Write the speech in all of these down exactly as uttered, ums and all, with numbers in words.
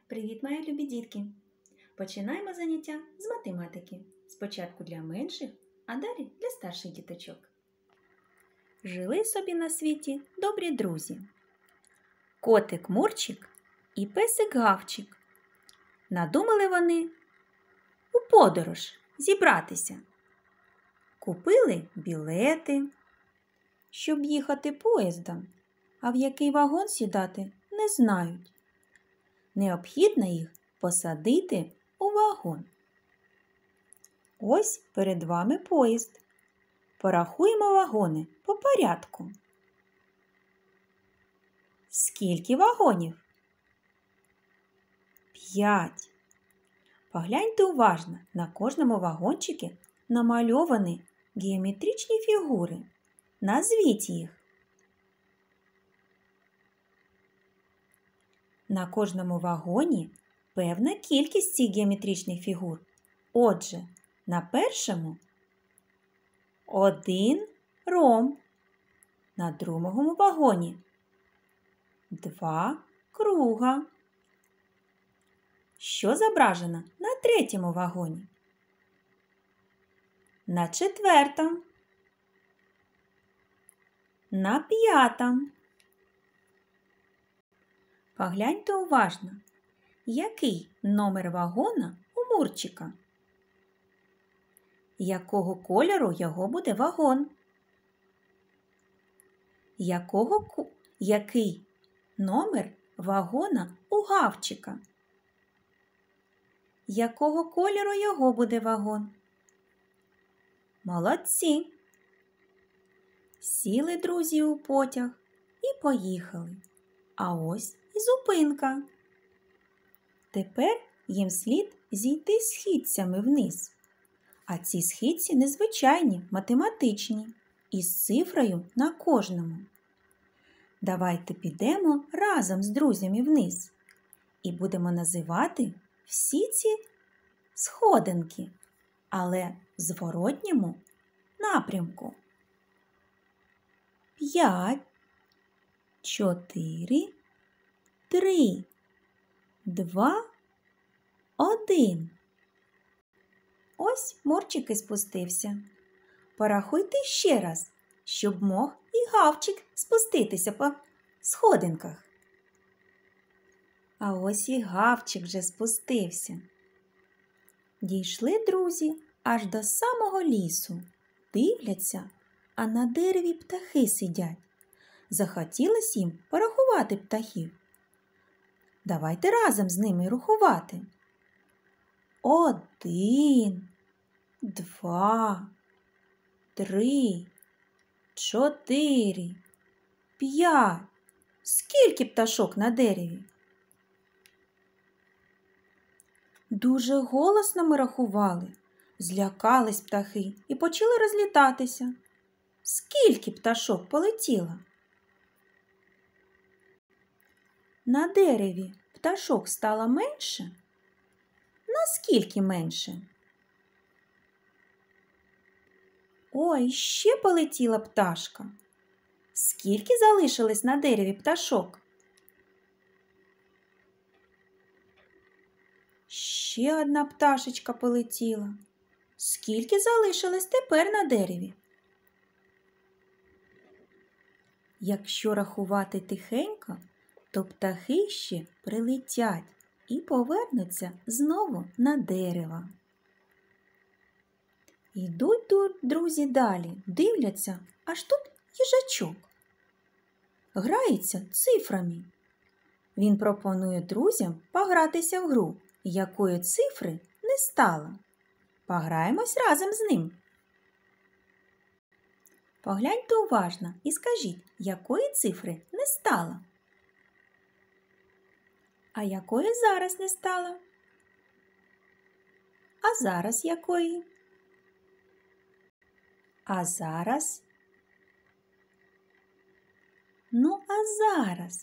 Привіт, мої любі дітки! Починаємо заняття з математики. Спочатку для менших, а далі для старших діточок. Жили собі на світі добрі друзі. Котик Мурчик і песик Гавчик. Надумали вони у подорож зібратися. Купили білети, щоб їхати поїздом, а в який вагон сідати не знають. Необхідно їх посадити у вагон. Ось перед вами поїзд. Порахуємо вагони по порядку. Скільки вагонів? П'ять. Погляньте уважно, на кожному вагончику намальовані геометричні фігури. Назвіть їх. На кожному вагоні певна кількість цих геометричних фігур. Отже, на першому один ромб, на другому вагоні два круга. Що зображено на третьому вагоні? На четвертому, на п'ятому. Погляньте уважно, який номер вагона у Мурчика? Якого кольору його буде вагон? Якого, який номер вагона у Гавчика? Якого кольору його буде вагон? Молодці! Сіли друзі у потяг і поїхали. А ось і зупинка. Тепер їм слід зійти східцями вниз. А ці східці незвичайні, математичні, із цифрою на кожному. Давайте підемо разом з друзями вниз і будемо називати всі ці сходинки, але в зворотньому напрямку. П'ять, чотири, три, два, один. Ось Мурчик і спустився. Порахуйте ще раз, щоб мог і Гавчик спуститися по сходинках. А ось і Гавчик вже спустився. Дійшли друзі аж до самого лісу. Дивляться, а на дереві птахи сидять. Захотілось їм порахувати птахів. Давайте разом з ними рахувати. Один, два, три, чотири, п'ять. Скільки пташок на дереві? Дуже голосно ми рахували. Злякались птахи і почали розлітатися. Скільки пташок полетіло? На дереві пташок стало менше? Наскільки менше? Ой, ще полетіла пташка. Скільки залишилось на дереві пташок? Ще одна пташечка полетіла. Скільки залишилось тепер на дереві? Якщо рахувати тихенько, то птахи ще прилетять і повернуться знову на дерево. Йдуть тут друзі далі, дивляться, аж тут їжачок. Грається цифрами. Він пропонує друзям погратися в гру, якої цифри не стало. Пограємось разом з ним. Погляньте уважно і скажіть, якої цифри не стало. А якої зараз не стало? А зараз якої? А зараз? Ну, а зараз?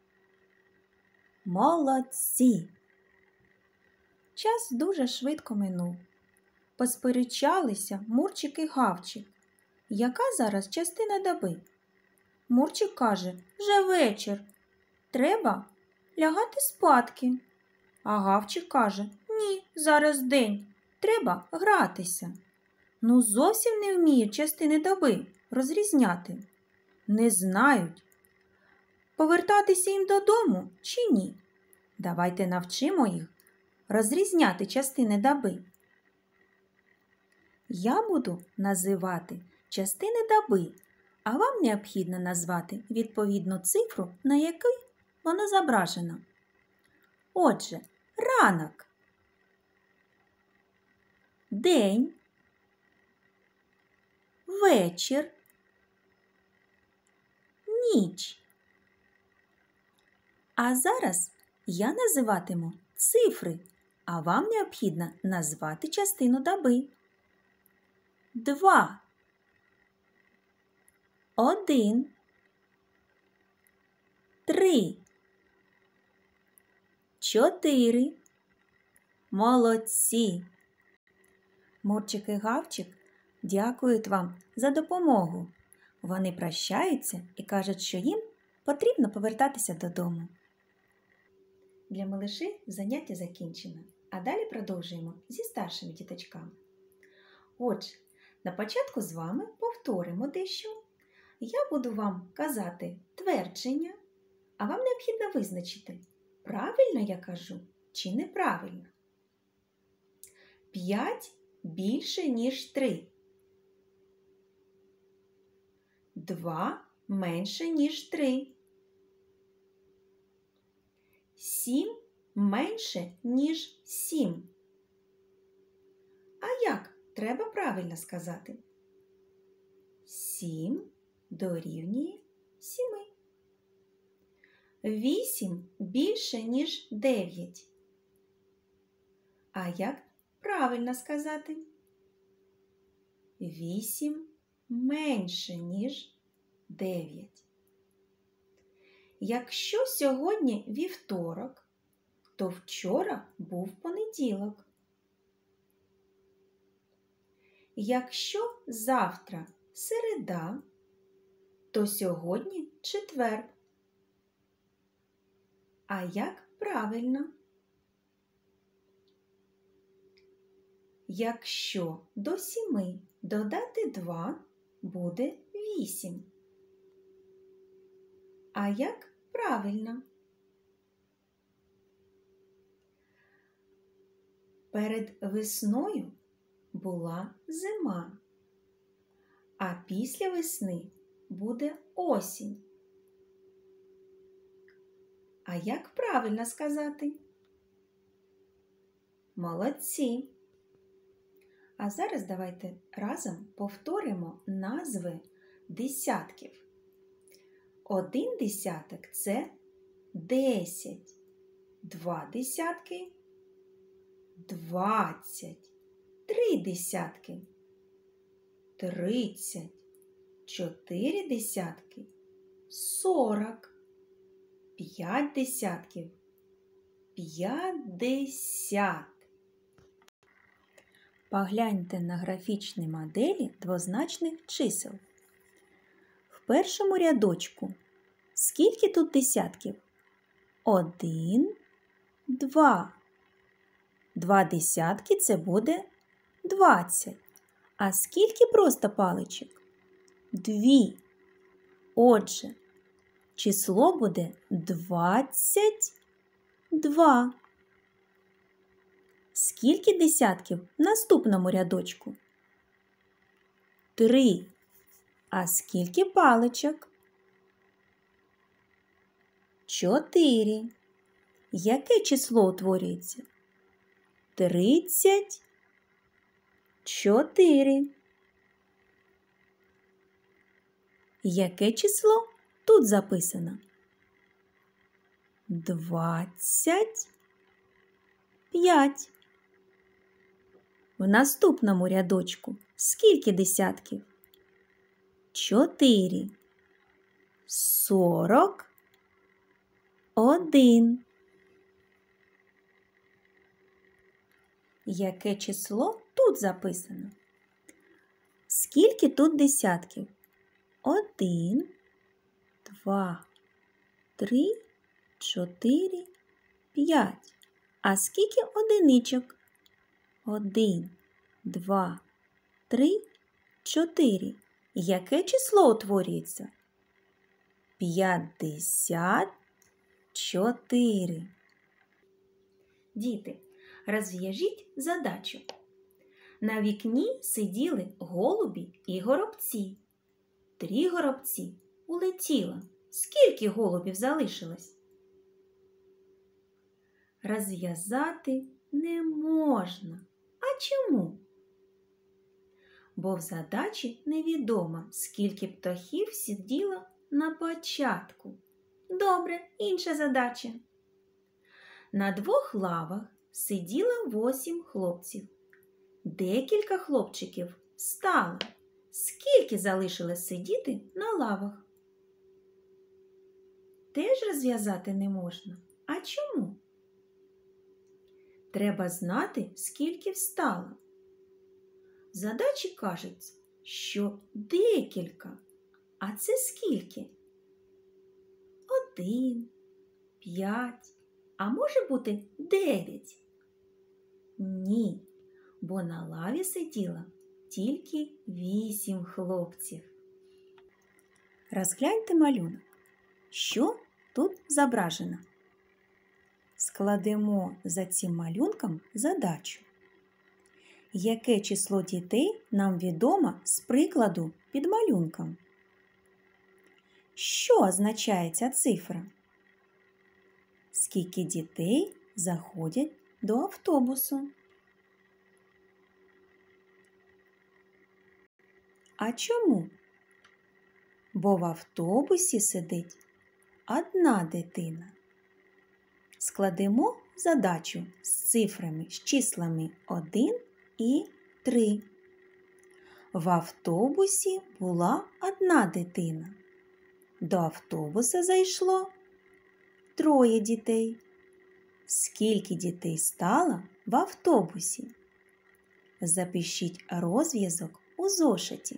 Молодці! Час дуже швидко минув. Посперечалися Мурчик і Гавчик. Яка зараз частина доби? Мурчик каже, вже вечір. Треба лягати спадки. А Гавчик каже: ні, зараз день, треба гратися. Ну, зовсім не вміють частини доби розрізняти. Не знають, повертатися їм додому чи ні. Давайте навчимо їх розрізняти частини доби. Я буду називати частини доби, а вам необхідно назвати відповідну цифру, на якій вона зображена. Отже, ранок, день, вечір, ніч. А зараз я називатиму цифри, а вам необхідно назвати частину доби. Два, один, три, чотири. Молодці! Мурчик і Гавчик дякують вам за допомогу. Вони прощаються і кажуть, що їм потрібно повертатися додому. Для малышей заняття закінчено, а далі продовжуємо зі старшими діточками. Отже, на початку з вами повторимо дещо. Я буду вам казати твердження, а вам необхідно визначити, правильно я кажу чи неправильно. П'ять більше, ніж три. Два менше, ніж три. Сім менше, ніж сім. А як треба правильно сказати? Сім дорівнює сіми. Вісім більше, ніж дев'ять. А як правильно сказати? Вісім менше, ніж дев'ять. Якщо сьогодні вівторок, то вчора був понеділок. Якщо завтра середа, то сьогодні четвер. А як правильно? Якщо до сіми додати два, буде вісім. А як правильно? Перед весною була зима, а після весни буде осінь. А як правильно сказати? Молодці! А зараз давайте разом повторимо назви десятків. Один десяток – це десять. Два десятки – двадцять. Три десятки – тридцять. Чотири десятки – сорок. П'ять десятків – п'ятдесят. Погляньте на графічні моделі двозначних чисел. В першому рядочку скільки тут десятків? Один, два. Два десятки – це буде двадцять. А скільки просто паличок? Дві. Отже, число буде двадцять два. Скільки десятків в наступному рядочку? Три. А скільки паличок? Чотири. Яке число утворюється? Тридцять чотири. Яке число тут записано? Двадцять п'ять. В наступному рядочку скільки десятків? Чотири. Сорок один. Яке число тут записано? Скільки тут десятків? Один, два, три, чотири, п'ять. А скільки одиничок? Один, два, три, чотири. Яке число утворюється? П'ятдесят чотири. Діти, розв'яжіть задачу. На вікні сиділи голубі і горобці. Три горобці улетіло. Скільки голубів залишилось? Розв'язати не можна. А чому? Бо в задачі невідомо, скільки птахів сиділо на початку. Добре, інша задача. На двох лавах сиділо восім хлопців. Декілька хлопчиків встало. Скільки залишилось сидіти на лавах? Теж розв'язати не можна. А чому? Треба знати, скільки встало. В задачі кажуть, що декілька. А це скільки? Один, п'ять, а може бути дев'ять? Ні, бо на лаві сиділо тільки вісім хлопців. Розгляньте малюнок. Що тут зображено? Складемо за цим малюнком задачу. Яке число дітей нам відомо з прикладу під малюнком? Що означає ця цифра? Скільки дітей заходять до автобусу? А чому? Бо в автобусі сидить одна дитина. Складемо задачу з цифрами, з числами один і три. В автобусі була одна дитина. До автобуса зайшло троє дітей. Скільки дітей стало в автобусі? Запишіть розв'язок у зошиті.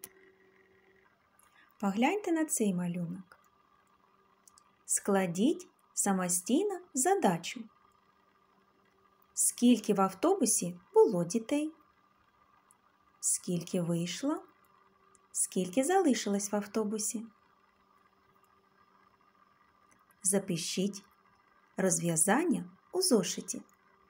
Погляньте на цей малюнок. Складіть самостійно задачу. Скільки в автобусі було дітей? Скільки вийшло? Скільки залишилось в автобусі? Запишіть розв'язання у зошиті.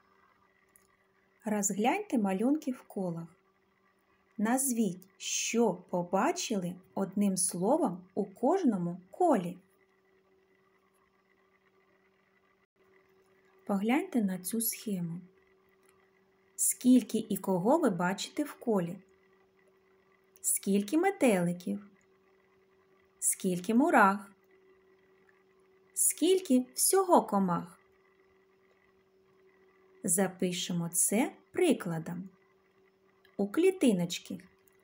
Розгляньте малюнки в колах. Назвіть, що побачили одним словом у кожному колі. Погляньте на цю схему. Скільки і кого ви бачите в колі? Скільки метеликів? Скільки мурах? Скільки всього комах? Запишемо це прикладом. У клітиночки.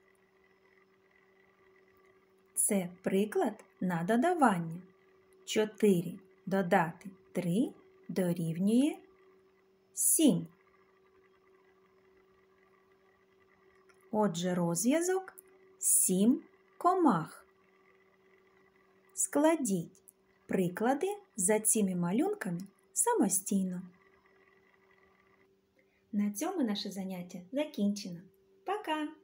Це приклад на додавання. чотири додати три дорівнює сім. Отже, розв'язок сім комах. Складіть приклади за цими малюнками самостійно. На цьому наше заняття закінчено. Пока!